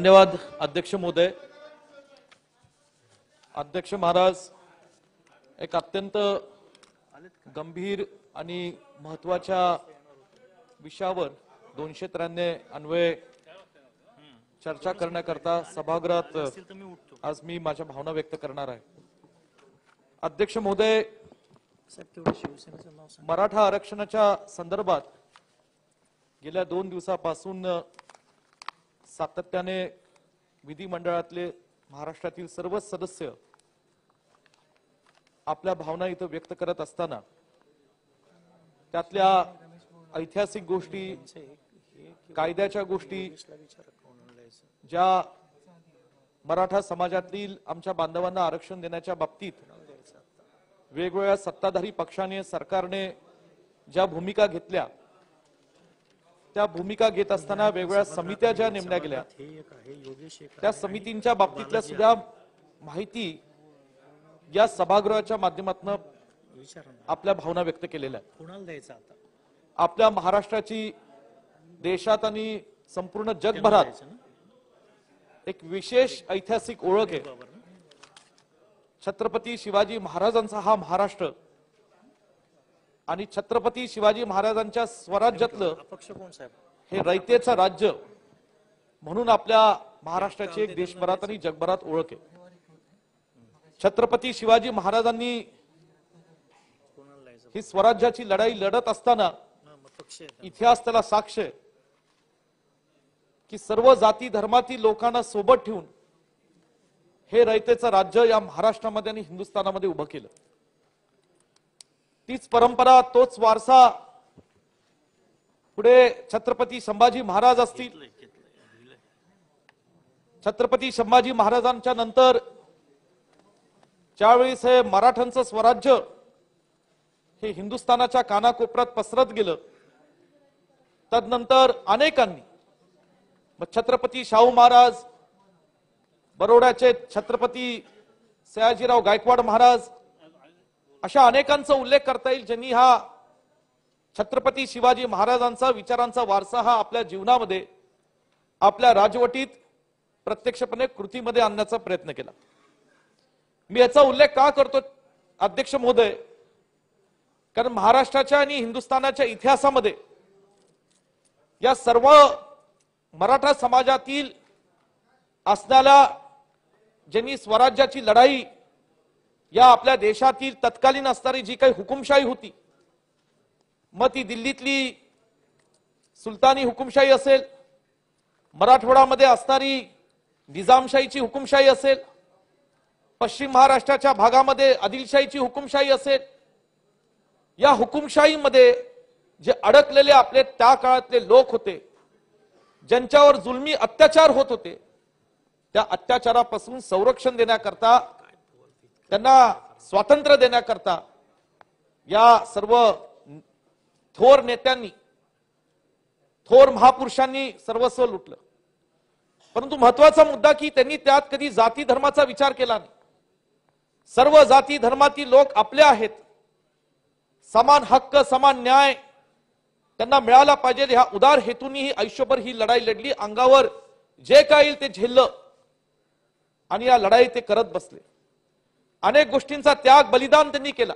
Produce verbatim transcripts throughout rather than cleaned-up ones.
धन्यवाद अध्यक्ष महोदय. अध्यक्ष महाराज, एक अत्यंत गंभीर आणि महत्त्वाच्या विषयावर दोनशे त्र्याण्णव अन्वये चर्चा करण्याकरता सभागृहात आज मी माझ्या भावना व्यक्त करणार आहे. अध्यक्ष महोदय, मराठा आरक्षणाच्या संदर्भात गेल्या दोन दिवसापासून सातत्याने विधिमंडळातले महाराष्ट्रातील सर्व सदस्य आपल्या भावना इथं व्यक्त करत असताना त्यातल्या ऐतिहासिक गोष्टी, कायद्याच्या गोष्टी, ज्या मराठा समाजातील आमच्या बांधवांना आरक्षण देण्याच्या बाबतीत वेगवेगळ्या सत्ताधारी पक्षाने, सरकारने ज्या भूमिका घेतल्या, त्या भूमिका घेत असताना वेगवेगळ्या समित्या ज्या नेमल्या गेल्या, त्या समितींच्या बाबतीतल्या सुद्धा माहिती या सभागृहाच्या माध्यमातून आपल्या भावना व्यक्त केलेल्या आहेत. आपल्या महाराष्ट्राची देशात आणि संपूर्ण जगभरात एक विशेष ऐतिहासिक ओळख आहे. छत्रपती शिवाजी महाराजांचा हा महाराष्ट्र आणि छत्रपती शिवाजी महाराजांच्या स्वराज्यातलं हे रयतेचं राज्य म्हणून आपल्या महाराष्ट्राची एक देशभरात आणि जगभरात ओळख आहे. छत्रपती शिवाजी महाराजांनी ही स्वराज्याची लढाई लढत असताना इतिहास त्याला साक्ष आहे की सर्व जाती धर्मातील लोकांना सोबत ठेवून हे रयतेचं राज्य या महाराष्ट्रामध्ये आणि हिंदुस्थानामध्ये उभं केलं. तीच परंपरा, तोच वारसा पुढे छत्रपती संभाजी महाराज असतील, छत्रपती संभाजी महाराजांच्या नंतर ज्यावेळेस हे मराठ्यांचं स्वराज्य हे हिंदुस्थानाच्या कानाकोपऱ्यात पसरत गेलं, तदनंतर अनेकांनी, छत्रपती शाहू महाराज, बरोड्याचे छत्रपती सयाजीराव गायकवाड महाराज, अशा अनेकांचा उल्लेख करता येईल ज्यांनी हा छत्रपती शिवाजी महाराजांचा विचारांचा वारसा हा आपल्या जीवनामध्ये, आपल्या राजवटीत प्रत्यक्षपणे कृतीमध्ये आणण्याचा प्रयत्न केला. मी याचा उल्लेख का करतो अध्यक्ष महोदय, कारण महाराष्ट्राच्या आणि हिंदुस्थानाच्या इतिहासामध्ये या सर्व मराठा समाजातील असणाऱ्या ज्यांनी स्वराज्याची लढाई, या आपल्या देशातील तत्कालीन असणारी जी काही हुकुमशाही होती, मग ती दिल्लीतली सुलतानी हुकुमशाही असेल, मराठवाड्यामध्ये असणारी निजामशाहीची हुकुमशाही असेल, पश्चिम महाराष्ट्राच्या भागामध्ये आदिलशाहीची हुकुमशाही असेल, या हुकुमशाहीमध्ये जे अडकलेले आपले त्या काळातले लोक होते, ज्यांच्यावर जुलमी अत्याचार होत होते, त्या अत्याचारापासून संरक्षण देण्याकरता, त्यांना स्वातंत्र्य देण्याकरता या सर्व थोर नेत्यांनी, थोर महापुरुषांनी सर्वस्व लुटलं. परंतु महत्वाचा मुद्दा की त्यांनी त्यात कधी जाती धर्माचा विचार केला नाही. सर्व जाती धर्मातील लोक आपले आहेत, समान हक्क, समान न्याय त्यांना मिळाला पाहिजे, ह्या उदार हेतूंनी ही आयुष्यभर ही लढाई लढली. अंगावर जे काही ते झेललं आणि या लढाई ते करत बसले. अनेक गोष्टींचा त्याग, बलिदान त्यांनी केला.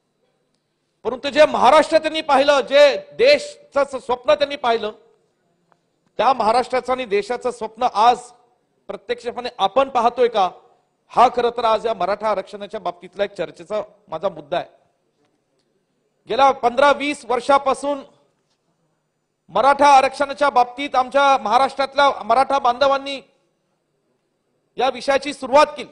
परंतु जे महाराष्ट्र त्यांनी पाहिलं, जे देशाचं स्वप्न त्यांनी पाहिलं, त्या महाराष्ट्राचं आणि देशाचं स्वप्न आज प्रत्यक्षपणे आपण पाहतोय का, हा खरं तर आज या मराठा आरक्षणाच्या बाबतीतला एक चर्चेचा माझा मुद्दा आहे. गेल्या पंधरा वीस वर्षापासून मराठा आरक्षणाच्या बाबतीत आमच्या महाराष्ट्रातल्या मराठा बांधवांनी या विषयाची सुरुवात केली.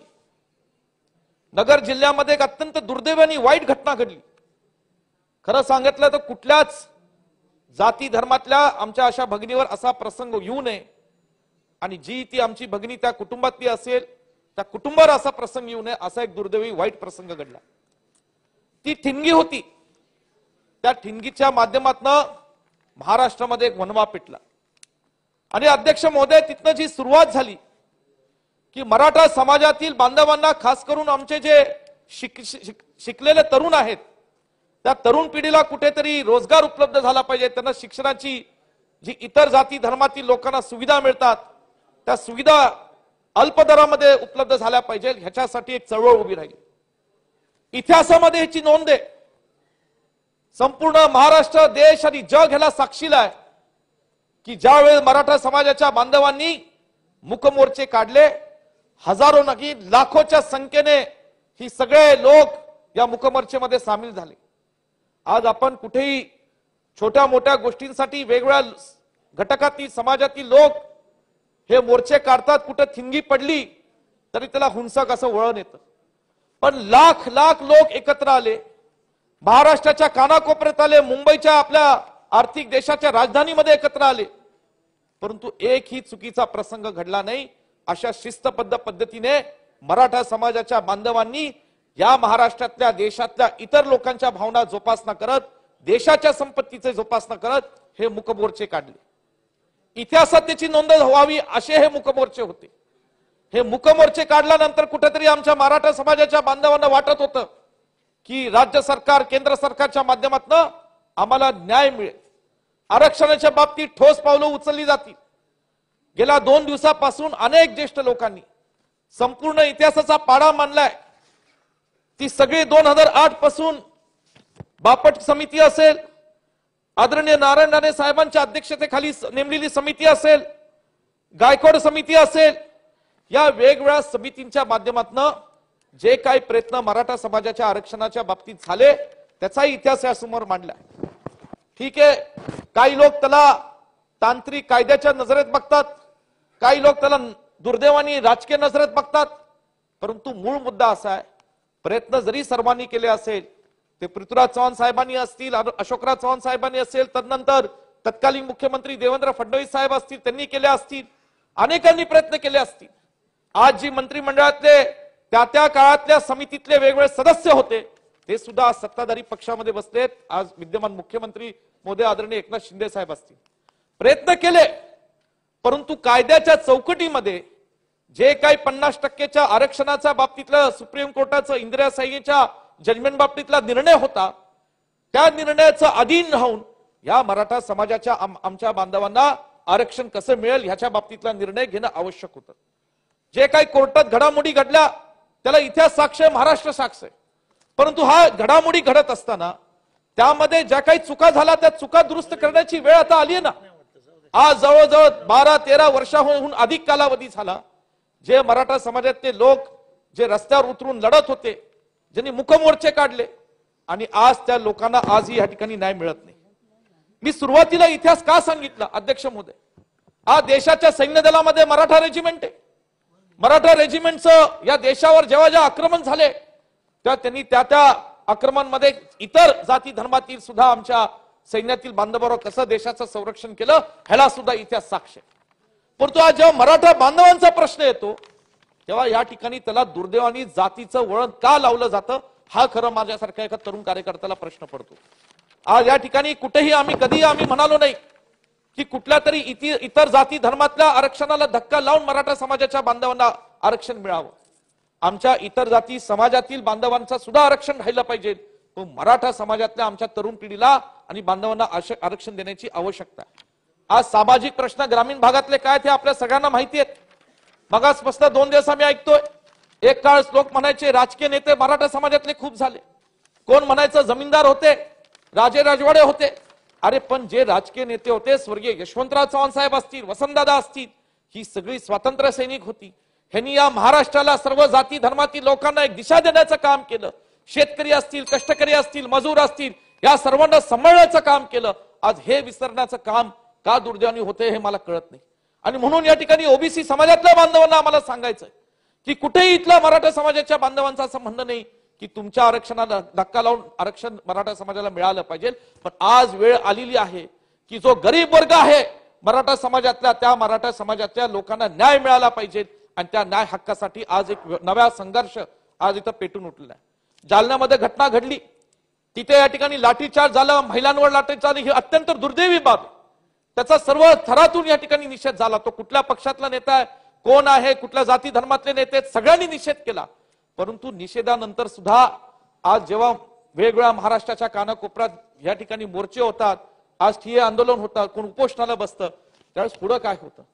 नगर जिल्ह्यामध्ये एक अत्यंत दुर्दैवी आणि वाईट घटना घडली. खरं सांगितलं तर कुठल्याच जाती धर्मातल्या आमच्या अशा भगिनीवर असा प्रसंग येऊ नये, आणि जी ती आमची भगिनी त्या कुटुंबातली असेल, त्या कुटुंबावर असा प्रसंग येऊ नये, असा एक दुर्दैवी वाईट प्रसंग घडला. ती ठिणगी होती. त्या ठिणगीच्या माध्यमातून महाराष्ट्रामध्ये एक वणवा पेटला. आणि अध्यक्ष महोदय, तिथनं जी सुरुवात झाली की मराठा समाजातील बांधवांना, खास करून आमचे जे शिक, शिक, शिकलेले तरुण आहेत, त्या तरुण पिढीला कुठेतरी रोजगार उपलब्ध झाला पाहिजे, त्यांना शिक्षणाची जी इतर जाती धर्मातील लोकांना सुविधा मिळतात, त्या सुविधा अल्प दरामध्ये उपलब्ध झाल्या पाहिजे, ह्याच्यासाठी एक चळवळ उभी राहील. इतिहासामध्ये ह्याची नोंद आहे. संपूर्ण महाराष्ट्र, देश आणि जग ह्याला साक्षीला आहे की ज्यावेळेस मराठा समाजाच्या बांधवांनी मूकमोर्चे काढले, हजारो नाही लाखोच्या संख्येने ही सगळे लोक या मूकमोर्चेमध्ये सामील झाले. आज आपण कुठेही छोट्या मोठ्या गोष्टींसाठी वेगवेगळ्या घटकातील समाजातील लोक हे मोर्चे काढतात, कुठे थिंगी पडली तरी त्याला हुंसक असं वळण येतं. पण लाख लाख लोक एकत्र आले, महाराष्ट्राच्या कानाकोपऱ्यात आले, मुंबईच्या आपल्या आर्थिक देशाच्या राजधानीमध्ये एकत्र आले, परंतु एकही चुकीचा प्रसंग घडला नाही. अशा शिस्तबद्ध पद्धतीने मराठा समाजाच्या बांधवांनी या महाराष्ट्रातल्या देशातल्या इतर लोकांच्या भावना जोपासना करत, देशाच्या संपत्तीचे जोपासना करत हे मूकमोर्चे काढले. इतिहासात त्याची नोंद व्हावी असे हे मूकमोर्चे होते. हे मूकमोर्चे काढल्यानंतर कुठेतरी आमच्या मराठा समाजाच्या बांधवांना वाटत होतं की राज्य सरकार, केंद्र सरकारच्या माध्यमातून आम्हाला न्याय मिळेल, आरक्षणाच्या बाबतीत ठोस पावलं उचलली जातील. गेल्या दोन दिवसापासून अनेक ज्येष्ठ लोकांनी संपूर्ण इतिहासाचा पाडा मांडलाय. ती सगळी दोन हजार आठ पासून बापट समिती असेल, आदरणीय नारायण राणे साहेबांच्या अध्यक्षतेखाली नेमलेली समिती असेल, गायकवाड समिती असेल, या वेगवेगळ्या समितींच्या माध्यमातून जे काही प्रयत्न मराठा समाजाच्या आरक्षणाच्या बाबतीत झाले त्याचाही इतिहास यासमोर मांडलाय. ठीक आहे, काही लोक त्याला तांत्रिक कायद्याच्या नजरेत बघतात, काही लोक त्याला दुर्दैवानी राजकीय नजरेत बघतात, परंतु मूळ मुद्दा असा आहे, प्रयत्न जरी सर्वांनी केले असेल, ते पृथ्वीराज चव्हाण साहेबांनी असतील, अशोकराव चव्हाण साहेबांनी असेल, तदनंतर तत्कालीन मुख्यमंत्री देवेंद्र फडणवीस साहेब असतील, त्यांनी केले असतील, अनेकांनी प्रयत्न केले असतील. आज जी मंत्रिमंडळातले त्या त्या काळातल्या समितीतले वेगवेगळे सदस्य होते ते सुद्धा आज सत्ताधारी पक्षामध्ये बसलेत. आज विद्यमान मुख्यमंत्री मोदी आदरणीय एकनाथ शिंदे साहेब असतील, प्रयत्न केले, परंतु कायद्याच्या चौकटीमध्ये जे काही पन्नास टक्केच्या आरक्षणाच्या बाबतीतलं सुप्रीम कोर्टाचं इंदिरा साईच्या जजमेंट बाबतीतला निर्णय होता, त्या निर्णयाचं अधीन राहून या मराठा समाजाच्या आमच्या बांधवांना आरक्षण कसं मिळेल ह्याच्या बाबतीतला निर्णय घेणं आवश्यक होतं. जे काही कोर्टात घडामोडी घडल्या त्याला इतिहास साक्ष आहे, महाराष्ट्र साक्ष आहे, परंतु हा घडामोडी घडत असताना त्यामध्ये ज्या काही चुका झाल्या त्या चुका दुरुस्त करण्याची वेळ आता आली आहे ना. आज जवळजवळ बारा तेरा वर्षाहून अधिक कालावधी झाला, जे मराठा समाजातले लोक जे रस्त्यावर उतरून लढत होते, ज्यांनी मुकमोर्चे काढले, आणि आज त्या लोकांना आजही या ठिकाणी न्याय मिळत नाही. मी सुरुवातीला इतिहास का सांगितला अध्यक्ष महोदय, आज देशाच्या सैन्य दलामध्ये मराठा रेजिमेंट आहे. मराठा रेजिमेंटचं या देशावर जेव्हा जेव्हा आक्रमण झाले तेव्हा त्यांनी त्या त्या आक्रमणामध्ये इतर जाती धर्मातील सुद्धा आमच्या सैन्यातील बांधवांवर कसं देशाचं संरक्षण केलं ह्याला सुद्धा इतिहास साक्ष आहे. परंतु आज जेव्हा मराठा बांधवांचा प्रश्न येतो तेव्हा या ठिकाणी त्याला दुर्दैवाने जातीचं वळण का लावलं जातं हा खरं माझ्यासारख्या एका तरुण कार्यकर्त्याला प्रश्न पडतो. आज या ठिकाणी कुठेही आम्ही कधीही आम्ही म्हणालो नाही की कुठल्या तरी इतर जाती धर्मातल्या आरक्षणाला धक्का लावून मराठा समाजाच्या बांधवांना आरक्षण मिळावं. आमच्या इतर जाती समाजातील बांधवांचं सुद्धा आरक्षण राहिलं पाहिजे, पण मराठा समाजातल्या आमच्या तरुण पिढीला आणि बांधवांना आरक्षण देण्याची आवश्यकता आहे. आज सामाजिक प्रश्न ग्रामीण भागातले काय ते आपल्या सगळ्यांना माहिती आहेत. मगासपासून दोन दिवस आम्ही ऐकतोय, एक काळ लोक म्हणायचे राजकीय नेते मराठा समाजातले खूप झाले, कोण म्हणायचं जमीनदार होते, राजे राजवाडे होते. अरे पण जे राजकीय नेते होते, स्वर्गीय यशवंतराव चव्हाण साहेब असतील, वसंतदादा असतील, ही सगळी स्वातंत्र्य सैनिक होती. ह्यांनी या महाराष्ट्राला सर्व जाती धर्मातील लोकांना एक दिशा देण्याचं काम केलं. शेतकरी असतील, कष्टकरी असतील, मजूर असतील, या सर्वांना सांभाळण्याचं काम केलं. आज हे विसरण्याचं काम का दुर्दैवाने होते हे मला कळत नाही. आणि म्हणून या ठिकाणी ओबीसी समाजातल्या बांधवांना आम्हाला सांगायचंय की कुठेही इथल्या मराठा समाजाच्या बांधवांचं असं म्हणणं नाही की तुमच्या आरक्षणाला धक्का लावून आरक्षण मराठा समाजाला मिळालं पाहिजे, पण आज वेळ आलेली आहे की जो गरीब वर्ग आहे मराठा समाजातल्या, त्या मराठा समाजातल्या लोकांना न्याय मिळाला पाहिजे. आणि त्या न्याय हक्कासाठी आज एक नवा संघर्ष आज इथं पेटून उठलेला आहे. जालन्यामध्ये घटना घडली, तिथे या ठिकाणी लाठीचार्ज झाला, महिलांवर लाठीचार्ज, ही अत्यंत दुर्दैवी बाब आहे. त्याचा सर्व थरातून या ठिकाणी निषेध झाला. तो कुठल्या पक्षातला नेता आहे, कोण आहे, कुठल्या जाती धर्मातले नेते, सगळ्यांनी निषेध केला. परंतु निषेधानंतर सुद्धा आज जेव्हा वेगवेगळ्या महाराष्ट्राच्या कानाकोपऱ्यात या ठिकाणी मोर्चे होतात, आज ठिय्या आंदोलन होतात, कोण उपोषणाला बसतं, त्यावेळेस पुढे काय होतं,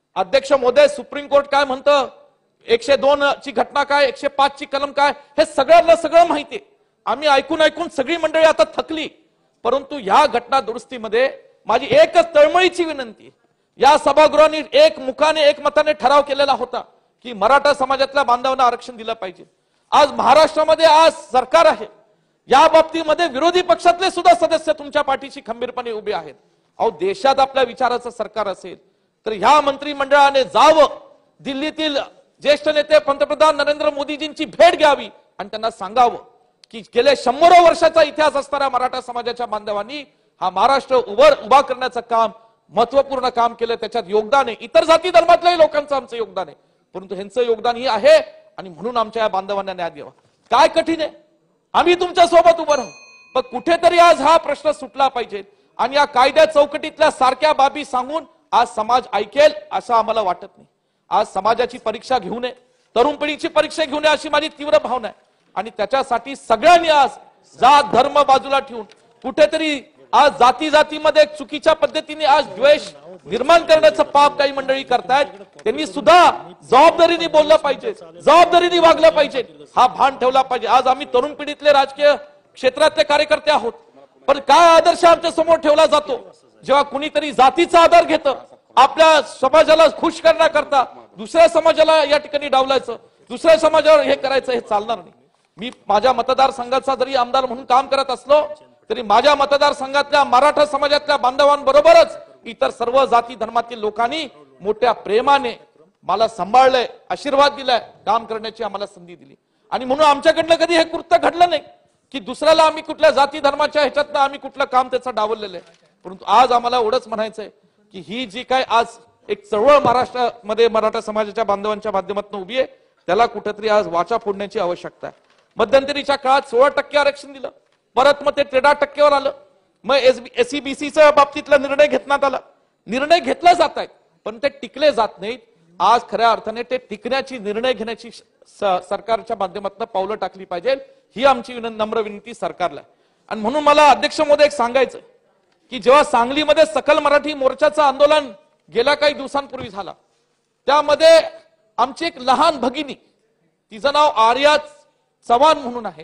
अध्यक्ष महोदय, सुप्रीम कोर्ट काय म्हणतं, एकशे दोन ची घटना काय, एकशे पाच ची कलम काय, हे सगळ्यांना सगळं माहितीये. आम्ही ऐकून ऐकून सगळी मंडळी आता थकली. परंतु ह्या घटना दुरुस्तीमध्ये माझी एकच तळमळीची विनंती, या सभागृहाने एक मुखाने एक मताने ठराव केलेला होता की मराठा समाजातल्या बांधवांना आरक्षण दिलं पाहिजे. आज महाराष्ट्रामध्ये आज सरकार आहे, या बाबतीमध्ये विरोधी पक्षातले सुद्धा सदस्य तुमच्या पाठीशी खंबीरपणे उभे आहेत. अहो, देशात आपल्या विचाराचं सरकार असेल तर ह्या मंत्रिमंडळाने जावं, दिल्लीतील ज्येष्ठ नेते पंतप्रधान नरेंद्र मोदीजींची भेट घ्यावी आणि त्यांना सांगावं की गेले शंभरो वर्षाचा इतिहास असणाऱ्या मराठा समाजाच्या बांधवांनी हा महाराष्ट्र उभर उभा करण्याचं काम, महत्वपूर्ण काम केलं. त्याच्यात योगदान आहे, इतर जाती धर्मातल्याही लोकांचं आमचं योगदान आहे, परंतु ह्यांचं योगदान ही आहे आणि म्हणून आमच्या या बांधवांना न्याय द्यावा. काय कठीण आहे, आम्ही तुमच्या सोबत उभं राहू, पण कुठेतरी आज हा प्रश्न सुटला पाहिजे. आणि या कायद्या चौकटीतल्या सारख्या बाबी सांगून आज समाज ऐकेल असं आम्हाला वाटत नाही. आज समाजाची परीक्षा घेऊ नये, तरुण पिढीची परीक्षा घेऊ नये अशी माझी तीव्र भावना आहे. आणि त्याच्यासाठी सगळ्यांनी आज जात धर्म बाजूला ठेवून कुठेतरी आज जाती जातीमध्ये चुकीच्या पद्धतीने आज द्वेष निर्माण करण्याचं पाप काही मंडळी करतायत. त्यांनी सुद्धा जबाबदारीने बोललं पाहिजे, जबाबदारीने वागलं पाहिजे, हा भान ठेवला पाहिजे. आज आम्ही तरुण पिढीतले राजकीय क्षेत्रातले कार्यकर्ते आहोत, पण काय आदर्श आमच्या समोर ठेवला जातो, जेव्हा कुणीतरी जातीचा आधार घेतं, आपल्या समाजाला खुश करण्याकरता दुसऱ्या समाजाला या ठिकाणी डावलायचं, दुसऱ्या समाजावर हे करायचं, हे चालणार नाही. मी माझ्या मतदारसंघाचा जरी आमदार म्हणून काम करत असलो तरी माझ्या मतदारसंघातल्या मराठा समाजातल्या बांधवांबरोबरच इतर सर्व जाती धर्मातील लोकांनी मोठ्या प्रेमाने मला सांभाळलंय, आशीर्वाद दिलाय, काम करण्याची आम्हाला संधी दिली. आणि म्हणून आमच्याकडनं कधी हे कृत्य घडलं नाही की दुसऱ्याला आम्ही कुठल्या जाती धर्माच्या ह्याच्यातनं आम्ही कुठलं काम त्याचं डावललेलं आहे. परंतु आज आम्हाला एवढंच म्हणायचंय की ही जी काय आज एक चळवळ महाराष्ट्रामध्ये मराठा समाजाच्या बांधवांच्या माध्यमातून उभी आहे, त्याला कुठेतरी आज वाचा फोडण्याची आवश्यकता आहे. मध्यंतरीच्या काळात सोळा टक्के आरक्षण दिलं, परत मग ते तेरा टक्केवर आलं, मग एसईबीसीच्या बाबतीतला निर्णय घेण्यात आला. निर्णय घेतला जात आहेत पण ते टिकले जात नाहीत. आज खऱ्या अर्थाने ते टिकण्याची, निर्णय घेण्याची सरकारच्या माध्यमातून पावलं टाकली पाहिजे, ही आमची नम्र विनंती सरकारला. आणि म्हणून मला अध्यक्ष महोदय एक सांगायचं की जेव्हा सांगलीमध्ये सकल मराठी मोर्चाचं आंदोलन गेल्या काही दिवसांपूर्वी झाला, त्यामध्ये आमची एक लहान भगिनी, तिचं नाव आर्या चव्हाण म्हणून आहे,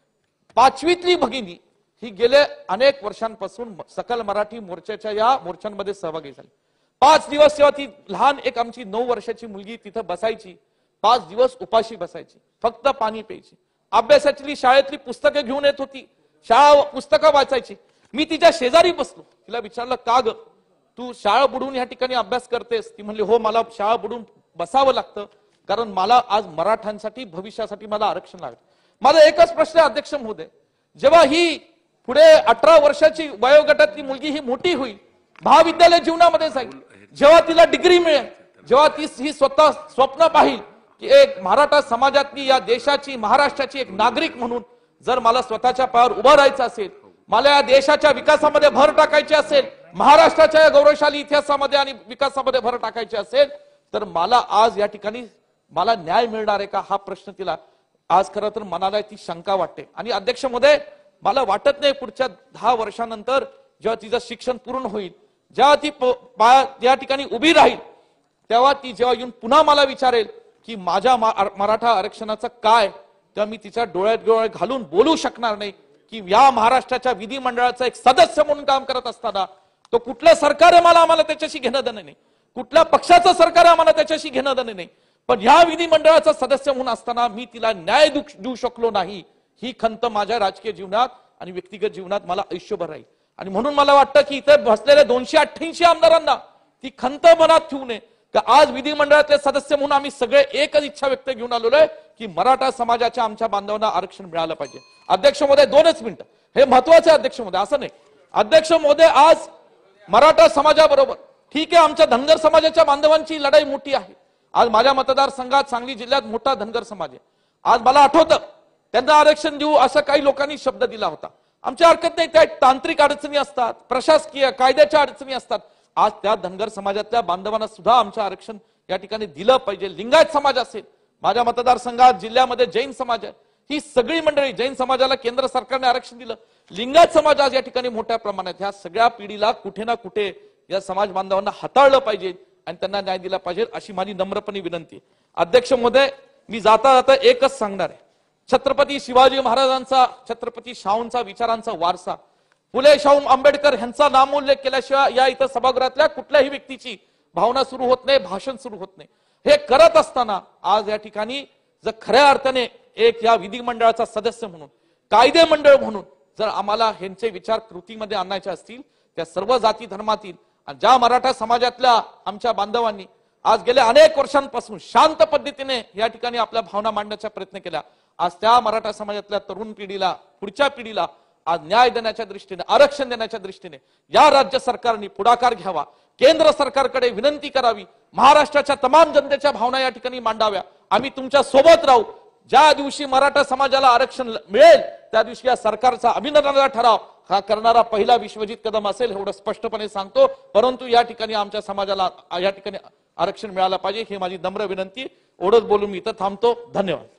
पाचवीतली भगिनी, ही गेले अनेक वर्षांपासून सकल मराठी मोर्चाच्या या मोर्चांमध्ये सहभागी झाली. पाच दिवस जेव्हा ती लहान एक आमची नऊ वर्षाची मुलगी तिथं बसायची, पाच दिवस उपाशी बसायची, फक्त पाणी प्यायची, अभ्यासाची शाळेतली पुस्तकं घेऊन येत होती, शाळा पुस्तकं वाचायची. मी तिच्या शेजारी बसलो, तिला विचारलं, का ग तू शाळा बुडून या ठिकाणी अभ्यास करतेस? ती म्हणली, हो मला शाळा बुडून बसावं लागतं कारण मला आज मराठ्यांसाठी, भविष्यासाठी मला आरक्षण लागतं. माझा एकच प्रश्न आहे अध्यक्ष महोदय, जेव्हा ही पुढे अठरा वर्षाची वयोगटातली मुलगी ही मोठी होईल, महाविद्यालय जीवनामध्ये जाईल, जेव्हा तिला डिग्री मिळेल, जेव्हा ती ही स्वतः स्वप्न पाहिल की एक मराठा समाजातली, या देशाची, महाराष्ट्राची एक नागरिक म्हणून जर मला स्वतःच्या पायावर उभं राहायचं असेल, मला या देशाच्या विकासामध्ये भर टाकायची असेल, महाराष्ट्राच्या या गौरवशाली इतिहासामध्ये आणि विकासामध्ये भर टाकायची असेल, तर मला आज या ठिकाणी मला न्याय मिळणार आहे का, हा प्रश्न तिला आज खरं तर मनाला ती शंका वाटते. आणि अध्यक्ष महोदय, मला वाटत नाही पुढच्या दहा वर्षानंतर जेव्हा तिचं शिक्षण पूर्ण होईल, जेव्हा ती या ठिकाणी उभी राहील, तेव्हा ती जेव्हा येऊन पुन्हा मला विचारेल की माझ्या मराठा आरक्षणाचं काय, तेव्हा मी तिच्या डोळ्यात डोळे घालून बोलू शकणार नाही की या महाराष्ट्राच्या विधिमंडळाचा एक सदस्य म्हणून काम करत असताना तो कुठलं सरकार आहे मला आम्हाला त्याच्याशी घेणं देणं नाही, कुठल्या पक्षाचं सरकार आहे आम्हाला त्याच्याशी घेणं देणं नाही, पण ह्या विधिमंडळाचा सदस्य म्हणून असताना मी तिला न्याय देऊ शकलो नाही, ही खंत माझ्या राजकीय जीवनात आणि व्यक्तिगत जीवनात मला आयुष्यभर राहील. आणि म्हणून मला वाटतं की इथे बसलेल्या दोनशे अठ्ठ्याऐंशी आमदारांना ती खंत मनात ठेवू नये की आज विधिमंडळातले सदस्य म्हणून आम्ही सगळे एकच इच्छा व्यक्त घेऊन आलेलो आहे की मराठा समाजाच्या आमच्या बांधवांना आरक्षण मिळालं पाहिजे. अध्यक्ष महोदय, दोनच मिनिटं, हे महत्वाचे अध्यक्ष महोदय, असं नाही अध्यक्ष महोदय, आज मराठा समाजाबरोबर ठीक आहे आमच्या धनगर समाजाच्या बांधवांची लढाई मोठी आहे. आज माझ्या मतदारसंघात सांगली जिल्ह्यात मोठा धनगर समाज आहे. आज मला आठवतं त्यांना आरक्षण देऊ असं काही लोकांनी शब्द दिला होता. आमच्या हरकत नाही, त्या तांत्रिक अडचणी असतात, प्रशासकीय कायद्याच्या अडचणी असतात. आज त्या धनगर समाजातल्या बांधवांना सुद्धा आमचं आरक्षण या ठिकाणी दिलं पाहिजे. लिंगायत समाज असेल, माझ्या मतदारसंघात जिल्ह्यामध्ये जैन समाज आहे, ही सगळी मंडळी, जैन समाजाला केंद्र सरकारने आरक्षण दिलं, लिंगायत समाज आज या ठिकाणी मोठ्या प्रमाणात, ह्या सगळ्या पिढीला कुठे ना कुठे या समाज बांधवांना हाताळलं पाहिजे. आणि त्यांना न्याय दिला पाहिजे अशी माझी नम्रपणे विनंती. अध्यक्ष महोदय, मी जाता जाता एकच सांगणार आहे. छत्रपती शिवाजी महाराजांचा, छत्रपती शाहूंचा विचारांचा वारसा, फुले शाहू आंबेडकर यांचा नामोल्लेख केल्याशिवाय या इथं सभागृहातल्या कुठल्याही व्यक्तीची भावना सुरू होत नाही, भाषण सुरू होत नाही. हे करत असताना आज या ठिकाणी जर खऱ्या अर्थाने एक या विधिमंडळाचा सदस्य म्हणून, कायदे मंडळ म्हणून जर आम्हाला ह्यांचे विचार कृतीमध्ये आणायचे असतील, त्या सर्व जाती धर्मातील आणि ज्या मराठा समाजातल्या आमच्या बांधवांनी आज गेल्या अनेक वर्षांपासून शांत पद्धतीने या ठिकाणी आपल्या भावना मांडण्याचा प्रयत्न केला, आज त्या मराठा समाजातल्या तरुण पिढीला, पुढच्या पिढीला आज न्याय देण्याच्या दृष्टीने, आरक्षण देण्याच्या दृष्टीने या राज्य सरकारने पुढाकार घ्यावा, केंद्र सरकारकडे विनंती करावी, महाराष्ट्राच्या तमाम जनतेच्या भावना या ठिकाणी मांडाव्या. आम्ही तुमच्या सोबत राहू. ज्या दिवशी मराठा समाजाला आरक्षण मिळेल त्या दिवशी या सरकारचा अभिनंदनाचा ठराव हा करणारा पहिला विश्वजित कदम असेल, एवढं स्पष्टपणे सांगतो. परंतु या ठिकाणी आमच्या समाजाला या ठिकाणी आरक्षण मिळालं पाहिजे ही माझी नम्र विनंती. एवढंच बोलून मी इथं थांबतो. धन्यवाद.